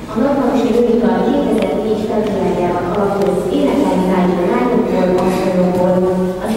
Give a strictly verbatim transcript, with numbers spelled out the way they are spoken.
A Napmasi Nőital kétezer-négy felületel alapul énekelni lányokból, asszonyokból,